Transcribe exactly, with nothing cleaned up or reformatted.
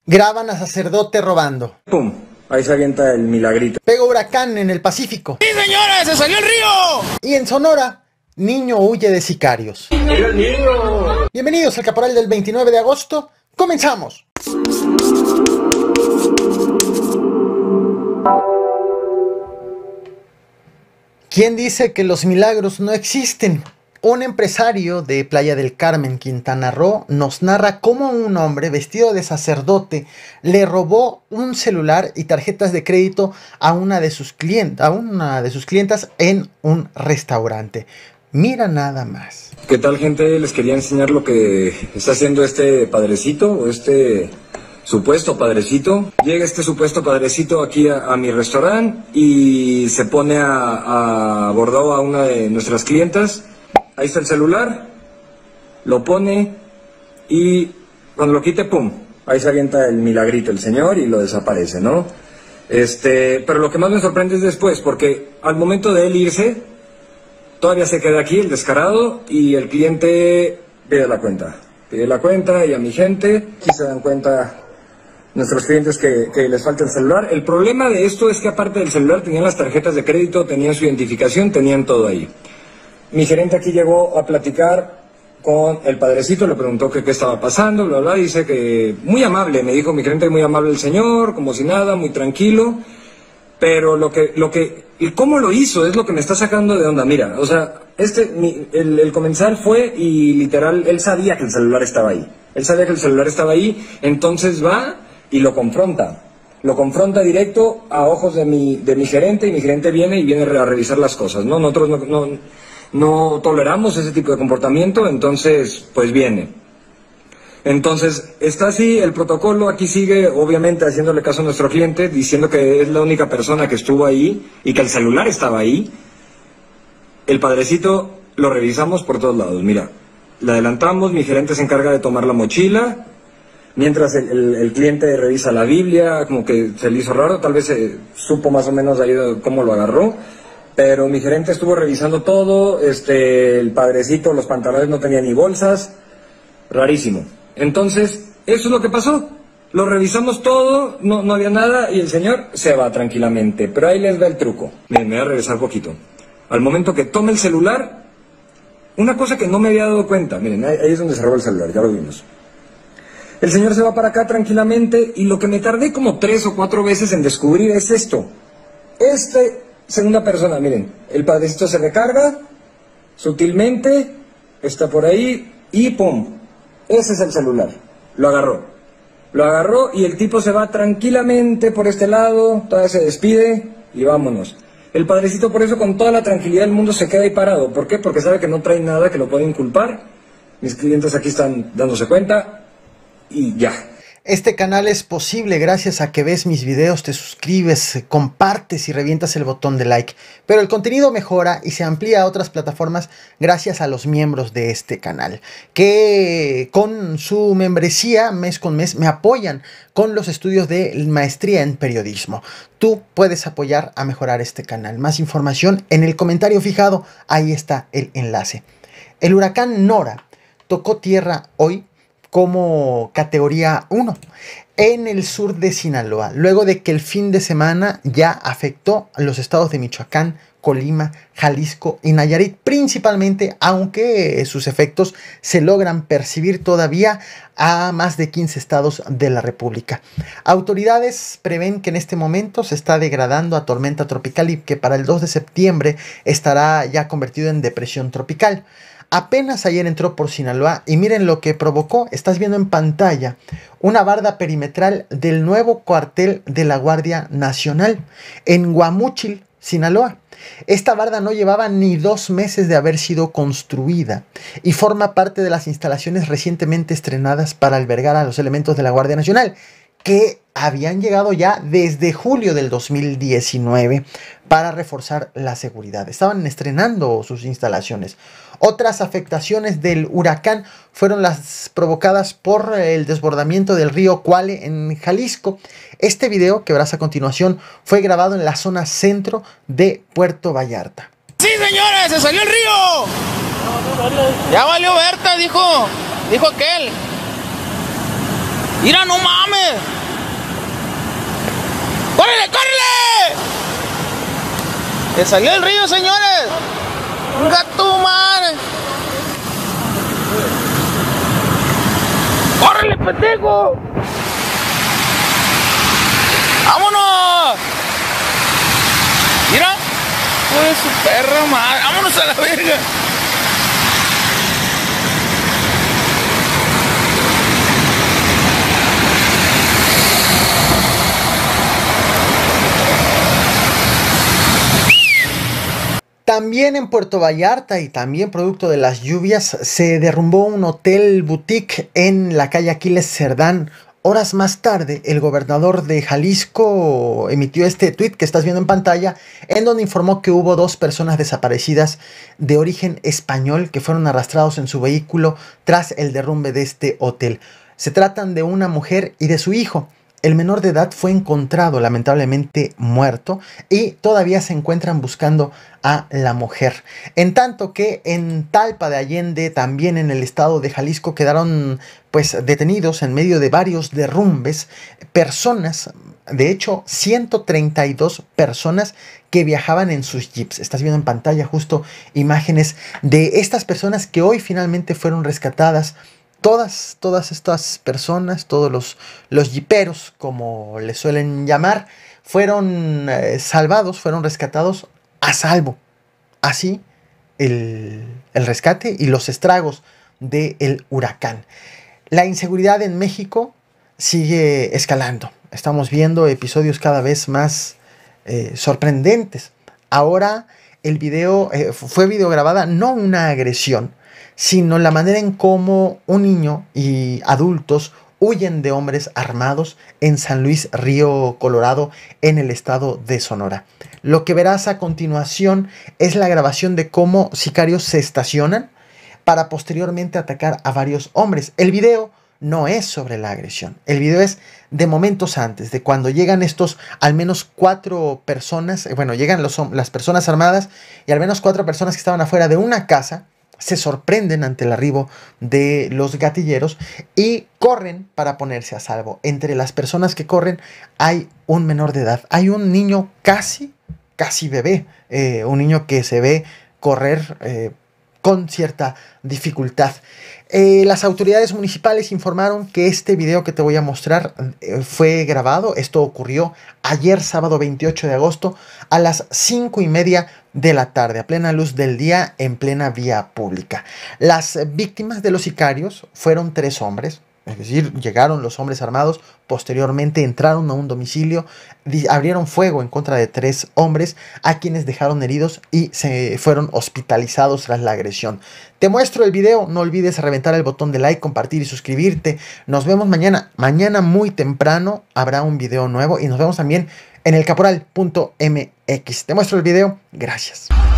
Graban a sacerdote robando. ¡Pum! Ahí se avienta el milagrito. Pega huracán en el Pacífico. ¡Sí, señora! ¡Se salió el río! Y en Sonora, niño huye de sicarios. ¡Mira el niño! Bienvenidos al Caporal del veintinueve de agosto. ¡Comenzamos! ¿Quién dice que los milagros no existen? Un empresario de Playa del Carmen, Quintana Roo, nos narra cómo un hombre vestido de sacerdote le robó un celular y tarjetas de crédito a una de sus clientas, a una de sus clientas en un restaurante. Mira nada más. ¿Qué tal, gente? Les quería enseñar lo que está haciendo este padrecito o este supuesto padrecito. Llega este supuesto padrecito aquí a, a mi restaurante y se pone a, a abordar a una de nuestras clientas. Ahí está el celular, lo pone y cuando lo quite, ¡pum! Ahí se avienta el milagrito el señor y lo desaparece, ¿no? Este, pero lo que más me sorprende es después, porque al momento de él irse, todavía se queda aquí el descarado y el cliente pide la cuenta. Pide la cuenta y a mi gente, y se dan cuenta nuestros clientes que, que les falta el celular. El problema de esto es que aparte del celular tenían las tarjetas de crédito, tenían su identificación, tenían todo ahí. Mi gerente aquí llegó a platicar con el padrecito, le preguntó que qué estaba pasando, bla, bla, dice que muy amable, me dijo mi gerente, muy amable el señor, como si nada, muy tranquilo, pero lo que, lo que, y cómo lo hizo es lo que me está sacando de onda. Mira, o sea, este, mi, el, el comensal fue y literal, él sabía que el celular estaba ahí, él sabía que el celular estaba ahí, entonces va y lo confronta, lo confronta directo a ojos de mi, de mi gerente, y mi gerente viene y viene a revisar las cosas, ¿no? Nosotros no, no No toleramos ese tipo de comportamiento, entonces, pues viene. Entonces, está así, el protocolo aquí sigue, obviamente, haciéndole caso a nuestro cliente, diciendo que es la única persona que estuvo ahí y que el celular estaba ahí. El padrecito lo revisamos por todos lados, mira. Le adelantamos, mi gerente se encarga de tomar la mochila, mientras el, el, el cliente revisa la Biblia, como que se le hizo raro, tal vez se supo más o menos ahí cómo lo agarró. Pero mi gerente estuvo revisando todo, este, el padrecito, los pantalones no tenían ni bolsas, rarísimo. Entonces, eso es lo que pasó. Lo revisamos todo, no, no había nada y el señor se va tranquilamente. Pero ahí les va el truco. Miren, me voy a regresar poquito. Al momento que tome el celular, una cosa que no me había dado cuenta, miren, ahí, ahí es donde se robó el celular, ya lo vimos. El señor se va para acá tranquilamente y lo que me tardé como tres o cuatro veces en descubrir es esto. Este... Segunda persona, miren, el padrecito se recarga, sutilmente, está por ahí, y ¡pum! Ese es el celular, lo agarró. Lo agarró y el tipo se va tranquilamente por este lado, todavía se despide y vámonos. El padrecito por eso con toda la tranquilidad del mundo se queda ahí parado. ¿Por qué? Porque sabe que no trae nada que lo pueda inculpar. Mis clientes aquí están dándose cuenta y ya. Este canal es posible gracias a que ves mis videos, te suscribes, compartes y revientas el botón de like. Pero el contenido mejora y se amplía a otras plataformas gracias a los miembros de este canal, que con su membresía mes con mes me apoyan con los estudios de maestría en periodismo. Tú puedes apoyar a mejorar este canal. Más información en el comentario fijado, ahí está el enlace. El huracán Nora tocó tierra hoy como categoría uno en el sur de Sinaloa, luego de que el fin de semana ya afectó a los estados de Michoacán, Colima, Jalisco y Nayarit principalmente, aunque sus efectos se logran percibir todavía a más de quince estados de la República. Autoridades prevén que en este momento se está degradando a tormenta tropical y que para el dos de septiembre estará ya convertido en depresión tropical. Apenas ayer entró por Sinaloa y miren lo que provocó. Estás viendo en pantalla una barda perimetral del nuevo cuartel de la Guardia Nacional en Guamúchil, Sinaloa. Esta barda no llevaba ni dos meses de haber sido construida y forma parte de las instalaciones recientemente estrenadas para albergar a los elementos de la Guardia Nacional, que habían llegado ya desde julio del dos mil diecinueve para reforzar la seguridad. Estaban estrenando sus instalaciones. Otras afectaciones del huracán fueron las provocadas por el desbordamiento del río Cuale en Jalisco. Este video que verás a continuación fue grabado en la zona centro de Puerto Vallarta. ¡Sí, señores! ¡Se salió el río! Ya valió Berta, dijo. Dijo aquel. Mira, no mames. señores! ¡Córrele, córrele! ¡Se salió el río, señores! ¡Gato madre! ¡Córrele, pendejo! ¡Vámonos! Mira, pues su perra madre. ¡Vámonos a la verga! También en Puerto Vallarta y también producto de las lluvias se derrumbó un hotel boutique en la calle Aquiles Cerdán. Horas más tarde, el gobernador de Jalisco emitió este tuit que estás viendo en pantalla, en donde informó que hubo dos personas desaparecidas de origen español que fueron arrastrados en su vehículo tras el derrumbe de este hotel. Se tratan de una mujer y de su hijo. El menor de edad fue encontrado lamentablemente muerto y todavía se encuentran buscando a la mujer. En tanto que en Talpa de Allende, también en el estado de Jalisco, quedaron pues detenidos en medio de varios derrumbes personas, de hecho ciento treinta y dos personas que viajaban en sus jeeps. Estás viendo en pantalla justo imágenes de estas personas que hoy finalmente fueron rescatadas. Todas, todas estas personas, todos los, los jiperos, como les suelen llamar, fueron eh, salvados, fueron rescatados a salvo. Así el, el rescate y los estragos del huracán. La inseguridad en México sigue escalando. Estamos viendo episodios cada vez más eh, sorprendentes. Ahora el video eh, fue videograbada, no una agresión, sino la manera en cómo un niño y adultos huyen de hombres armados en San Luis Río Colorado, en el estado de Sonora. Lo que verás a continuación es la grabación de cómo sicarios se estacionan para posteriormente atacar a varios hombres. El video no es sobre la agresión, el video es de momentos antes, de cuando llegan estos al menos cuatro personas, bueno, llegan los, las personas armadas y al menos cuatro personas que estaban afuera de una casa. Se sorprenden ante el arribo de los gatilleros y corren para ponerse a salvo. Entre las personas que corren hay un menor de edad. Hay un niño casi, casi bebé. Eh, un niño que se ve correr eh, con cierta dificultad. Eh, las autoridades municipales informaron que este video que te voy a mostrar eh, fue grabado. Esto ocurrió ayer, sábado veintiocho de agosto, a las cinco y media de la tarde, a plena luz del día, en plena vía pública. Las víctimas de los sicarios fueron tres hombres. Es decir, llegaron los hombres armados, posteriormente entraron a un domicilio, abrieron fuego en contra de tres hombres, a quienes dejaron heridos y se fueron hospitalizados tras la agresión. Te muestro el video, no olvides reventar el botón de like, compartir y suscribirte. Nos vemos mañana, mañana muy temprano habrá un video nuevo y nos vemos también en el caporal punto m x. Te muestro el video, gracias.